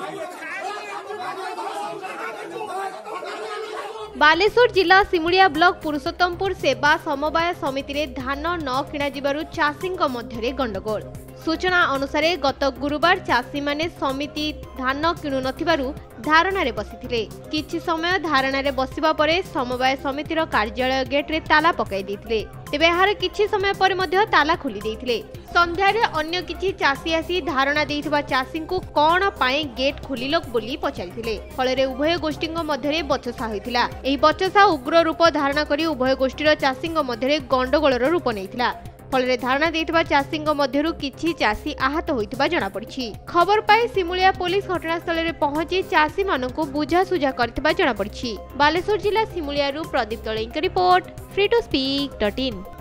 बालेश्वर जिला सिमुलिया ब्लॉक पुरुषोत्तमपुर सेवा समवाय समिति रे धान न किणा जिबारु चाषी मध्य गंडगोल। सूचना अनुसार गत गुरुवार चाषी माने समिति धान किणु नथिबारु धारणा रे बसिथिले। किछि समय धारणा रे बसिबा परे समवाय समितिर कार्यालय गेट रे ताला पकाई देथिले। तेबे एहार किछि समय पर मध्य ताला खोली देथिले। संध्या रे अन्य किछि चाषी आसी धारणा देथिबा चाषी को कोन पाए गेट खोलिलोक बोली पचारिथिले। फलरे उभय गोष्ठी मध्य बचसा होइथिला। एही बचसा उग्र रूप धारण करी उभय गोष्ठीर चाषी मध्य गंडगोलर रूप नेइथिला। फलरे धारणा देथिबा चाषी मध्यरु किछि चाषी आहत होइथिबा जणा पड़िछि। खबर पाई सिमुलिया पुलिस घटनास्थल रे पहुंची चाषी मानकु बुझासुझा करथिबा जणा पड़िछि। बालेश्वर जिला सिमुलिया रु प्रदीप तळेंक रिपोर्ट free2speak.in।